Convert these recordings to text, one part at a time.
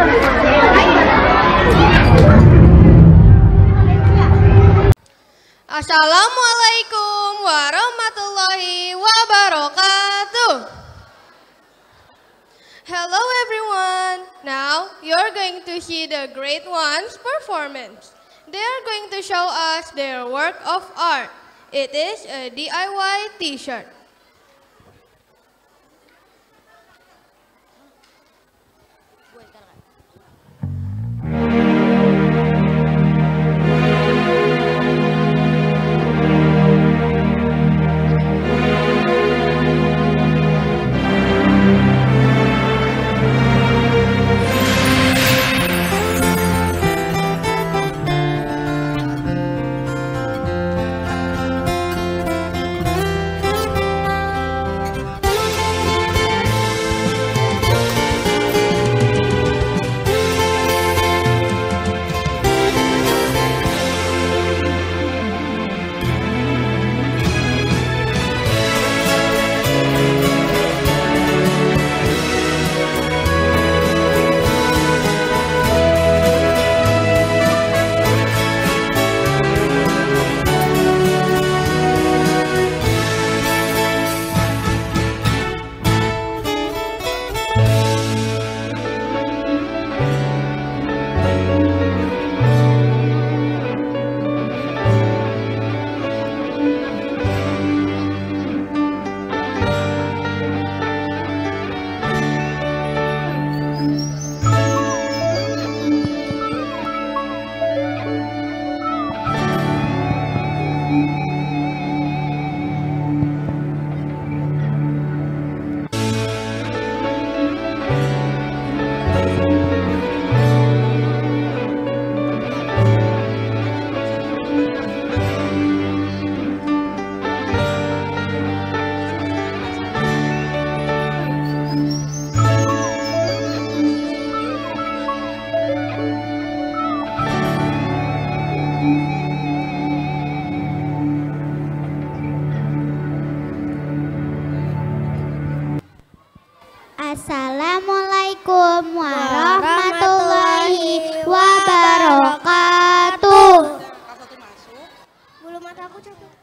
Assalamualaikum warahmatullahi wabarakatuh. Hello everyone. Now you're going to see the Grade 1's performance. They are going to show us their work of art. It is a DIY t-shirt. Assalamualaikum warahmatullahi wabarakatuh. Bulu mata aku capek.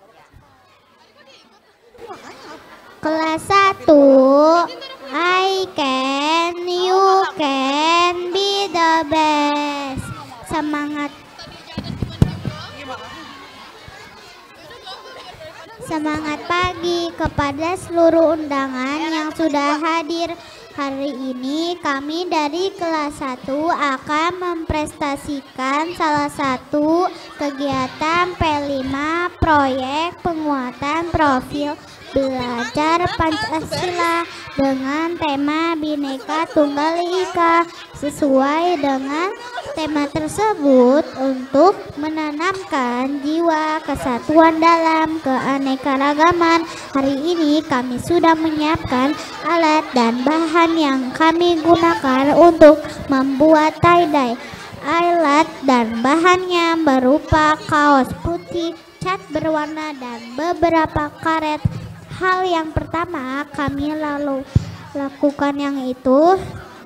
Kelas 1, I can, you can be the best. Semangat. Semangat pagi kepada seluruh undangan yang sudah hadir. Hari ini kami dari kelas 1 akan mempresentasikan salah satu kegiatan P5 proyek penguatan profil belajar Pancasila dengan tema Bhinneka Tunggal Ika. Sesuai dengan tema tersebut untuk menanamkan jiwa kesatuan dalam keanekaragaman. Hari ini kami sudah menyiapkan alat dan bahan yang kami gunakan untuk membuat tie-dye. Alat dan bahannya berupa kaos putih, cat berwarna, dan beberapa karet. Hal yang pertama kami lakukan yang itu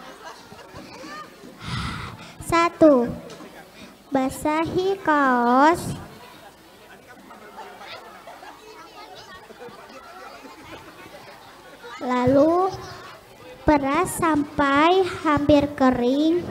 1. Basahi kaos. Lalu peras sampai hampir kering.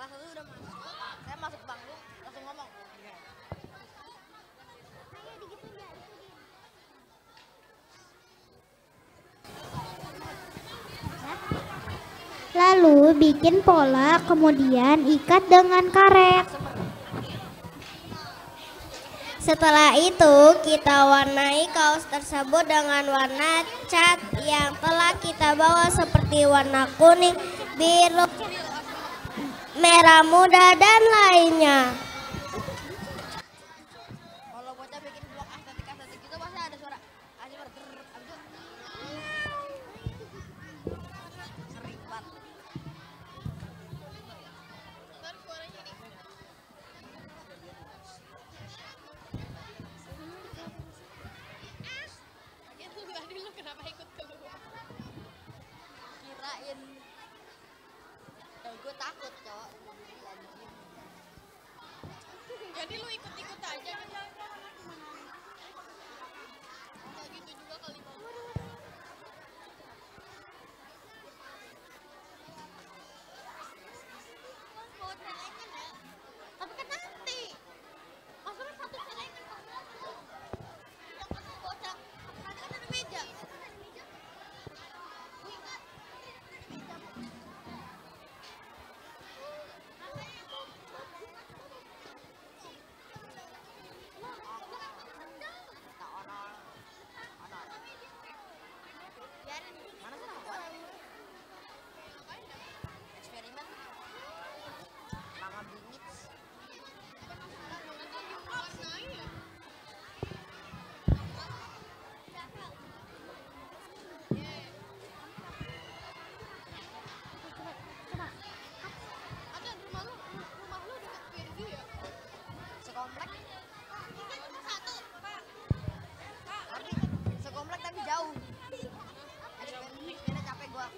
kelas 1 udah masuk. Saya masuk panggung langsung ngomong. Lalu bikin pola, kemudian ikat dengan karet. Setelah itu kita warnai kaos tersebut dengan warna cat yang telah kita bawa seperti warna kuning, biru, merah muda dan lainnya. Kalau bocah bikin blog estetik gitu pasti ada suara aja berder. Sering banget. Kirain gue takut cowok. Jadi lu ikut-ikut aja kan? Kayak gitu juga kali Bang. Tapi kan nanti maksudnya satu celengan yang satu bocah nanti kan ada meja. Mana sih eksperimen lama bingit. Ada rumah lu dekat Virgi ya? Sekomplek tapi sekomplek tapi jauh. Eksperimennya capek gua.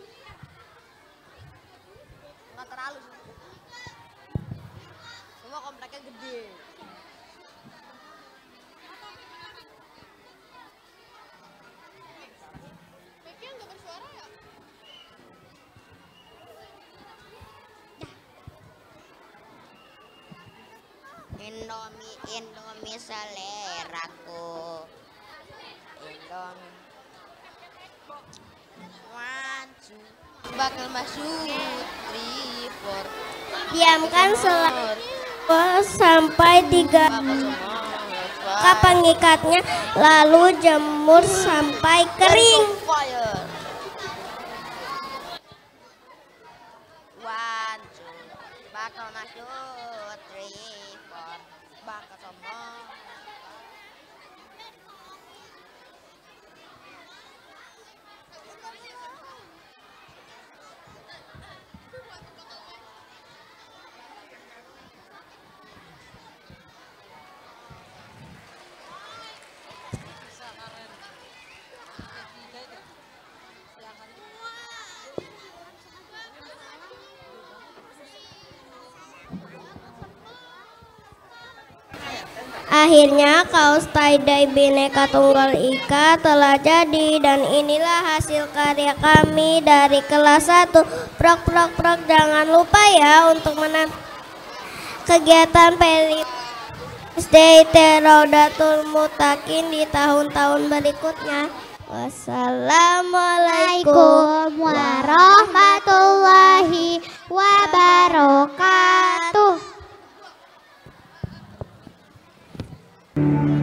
Nggak terlalu sih. Semua kompleknya gede. Becky nggak bersuara ya? Indomie seleraku. Indomie. Maju. Bakal masuk 3, 4. Diamkan sampai 3 kapan ngikatnya, lalu jemur sampai kering. Fire. 1, 2. Bakal masuk 3, 4. Bakal sombong. Akhirnya kaos tie-dye Bhinneka Tunggal Ika telah jadi, dan inilah hasil karya kami dari kelas 1. Prok. Jangan lupa ya untuk kegiatan Day Raudatul Muttaqin di tahun-tahun berikutnya. Wassalamualaikum warahmatullahi wabarakatuh.